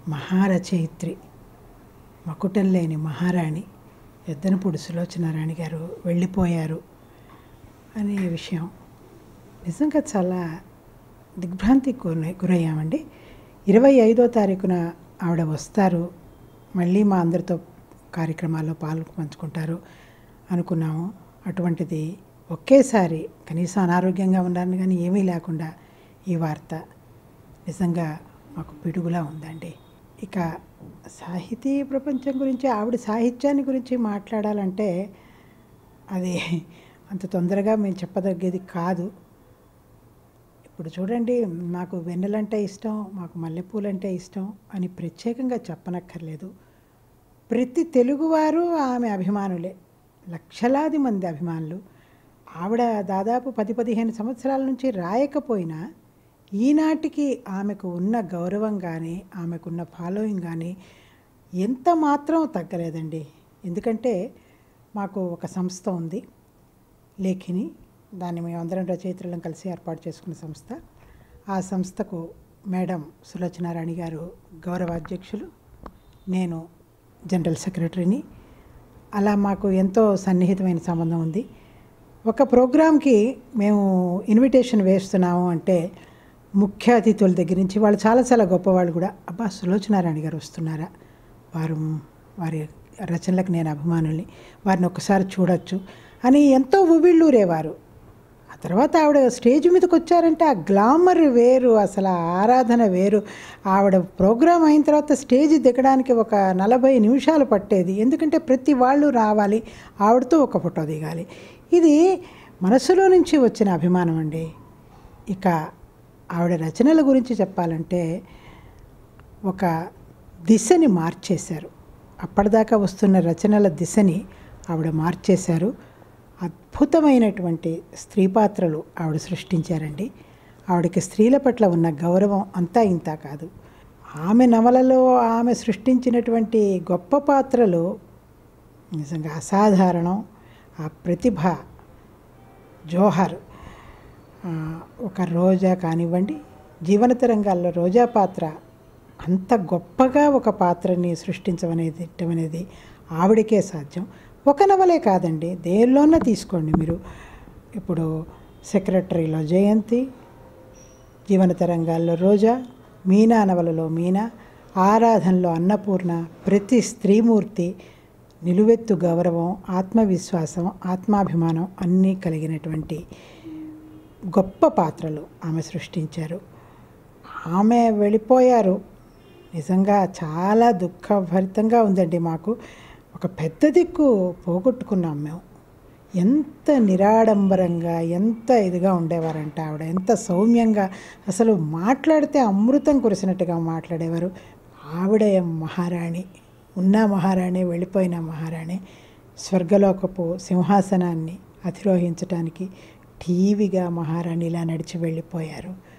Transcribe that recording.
మహారచయిత్రి, మకుటం లేని మహారాణి యద్దనపూడి సులోచన రాణి గారు వెళ్ళిపోయారు అనే విషయం నిజంగా చాలా దిగ్భ్రాంతికి గురయ్యామండి. 25వ తారీఖున ఆవిడ వస్తారు, మళ్ళీ మా అందరితో కార్యక్రమాల్లో పంచుకుంటారు అనుకున్నాము. అటువంటిది ఒకేసారి కనీసం అనారోగ్యంగా ఉన్నారని కానీ ఏమీ లేకుండా ఈ వార్త నిజంగా మాకు పిడుగులా ఉందండి. ఇక సాహితీ ప్రపంచం గురించి, ఆవిడ సాహిత్యాన్ని గురించి మాట్లాడాలంటే అది అంత తొందరగా మేము చెప్పదగ్గేది కాదు. ఇప్పుడు చూడండి, మాకు వెన్నెలంటే ఇష్టం, మాకు మల్లెపూలంటే ఇష్టం అని ప్రత్యేకంగా చెప్పనక్కర్లేదు. ప్రతి తెలుగువారు ఆమె అభిమానులే, లక్షలాది మంది అభిమానులు. ఆవిడ దాదాపు 10-15 సంవత్సరాల నుంచి రాయకపోయినా ఈనాటికి ఆమెకు ఉన్న గౌరవం కానీ, ఆమెకున్న ఫాలోయింగ్ కానీ ఎంత మాత్రం తగ్గలేదండి. ఎందుకంటే మాకు ఒక సంస్థ ఉంది, లేఖిని. దాన్ని మేమందరం రచయిత్రులను కలిసి ఏర్పాటు చేసుకున్న సంస్థ. ఆ సంస్థకు మేడం సులోచన రాణి గారు గౌరవ అధ్యక్షులు, నేను జనరల్ సెక్రటరీని. అలా మాకు ఎంతో సన్నిహితమైన సంబంధం ఉంది. ఒక ప్రోగ్రాంకి మేము ఇన్విటేషన్ వేస్తున్నాము అంటే ముఖ్య అతిథుల దగ్గర నుంచి వాళ్ళు చాలా గొప్పవాళ్ళు కూడా, అబ్బా సులోచన రాణి గారు వస్తున్నారా, వారి రచనలకు నేను అభిమానుల్ని, వారిని ఒక్కసారి చూడొచ్చు అని ఎంతో ఉవ్విళ్ళూరేవారు. ఆ తర్వాత ఆవిడ స్టేజ్ మీదకి వచ్చారంటే ఆ గ్లామర్ వేరు, అసలు ఆ ఆరాధన వేరు. ఆవిడ ప్రోగ్రాం అయిన తర్వాత స్టేజ్ దిగడానికి ఒక 40 నిమిషాలు పట్టేది. ఎందుకంటే ప్రతి వాళ్ళు రావాలి, ఆవిడతో ఒక ఫోటో దిగాలి. ఇది మనసులో నుంచి వచ్చిన అభిమానం అండి. ఇక ఆవిడ రచనల గురించి చెప్పాలంటే ఒక దిశని మార్చేశారు. అప్పటిదాకా వస్తున్న రచనల దిశని ఆవిడ మార్చేశారు. అద్భుతమైనటువంటి స్త్రీ పాత్రలు ఆవిడ సృష్టించారండి. ఆవిడకి స్త్రీల పట్ల ఉన్న గౌరవం అంతా ఇంత కాదు. ఆమె నవలలో ఆమె సృష్టించినటువంటి గొప్ప పాత్రలు నిజంగా అసాధారణం. ఆ ప్రతిభ, జోహర్, ఒక రోజా కానివ్వండి, జీవన తరంగాల్లో రోజా పాత్ర అంత గొప్పగా ఒక పాత్రని సృష్టించమనేది ఆవిడకే సాధ్యం. ఒక నవలే కాదండి, దేనిలోనే తీసుకోండి మీరు. ఇప్పుడు సెక్రటరీలో జయంతి, జీవన తరంగాల్లో రోజా, మీనా నవలలో మీనా, ఆరాధనలో అన్నపూర్ణ, ప్రతి స్త్రీమూర్తి నిలువెత్తు గౌరవం, ఆత్మవిశ్వాసం, ఆత్మాభిమానం అన్నీ కలిగినటువంటి గొప్ప పాత్రలు ఆమె సృష్టించారు. ఆమె వెళ్ళిపోయారు. నిజంగా చాలా దుఃఖభరితంగా ఉందండి. మాకు ఒక పెద్ద దిక్కు పోగొట్టుకున్నాం మేము. ఎంత నిరాడంబరంగా, ఎంత ఇదిగా ఉండేవారంటే ఆవిడ, ఎంత సౌమ్యంగా, అసలు మాట్లాడితే అమృతం కురిసినట్టుగా మాట్లాడేవారు. ఆవిడ మహారాణి, ఉన్న మహారాణి, వెళ్ళిపోయిన మహారాణి. స్వర్గలోకపు సింహాసనాన్ని అధిరోహించడానికి టీవీగా మహారాణి ఇలా నడిచి వెళ్ళిపోయారు.